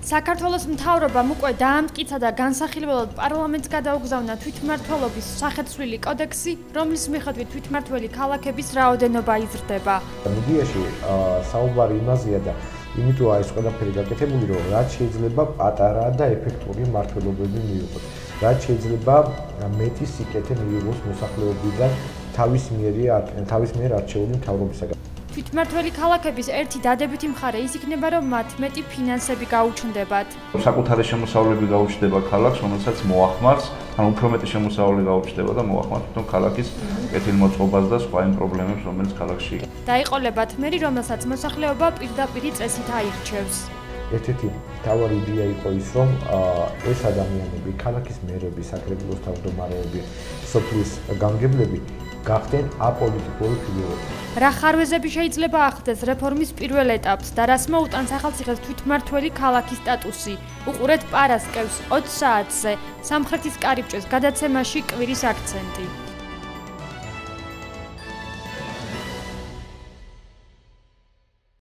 საქართველოს მთავრობამ უკვე დაამტკიცა და განსახილველად პარლამენტს გადაუგზავნა თვითმმართველობის სახეცვლილი კოდექსი, რომლის მიხედვით თვითმმართველი ქალაქების რაოდენობა იზრდება. მედიაში საუბარი იმაზეა და იმიტომ ეს ყველაფერი გაკეთებული, რომ რაც შეიძლება პატარა და ეფექტური მმართველობები მივიღოთ. რაც შეიძლება მეტი სიკეთე მივიღოს მოსახლეობიდან თავის მიერ არჩეული მთავრობისაგან. თვითმმართველი ქალაქების ერთი დადებითი მხარე ის იქნება, რომ მათ მეტი ფინანსები გაუჩნდებათ. საკუთარი შემოსავლები გაუჩნდება ქალაქს, რომელსაც მოახმარს, ან უფრო მეტი შემოსავლე გაუჩნდება და მოახმარს თვითონ ქალაქის კეთილმოწყობას და სხვა იმ პრობლემებს, რომელიც ქალაქში იქნება. დაიყოლება მერი, რომელსაც მოსახლეობა პირდაპირ წესით აირჩევს. ერთ-ერთი მთავარი იდეა იყო ის, რომ ეს ადამიანები, ქალაქის მერები, საკრებულოს თავმჯდომარეები, სოფლის გამგებლები გახდნენ აპოლიტიკური ფიგურები. რა ხარვეზები შეიძლება ახდენს რეფორმის პირველ ეტაპს და რას მოუტანს ახალციხეს თვითმმართველი ქალაქის სტატუსი? უყურეთ პარასკევს 20 საათზე სამხრეთის კარიბჭეს გადაცემაში კვირის აქცენტი.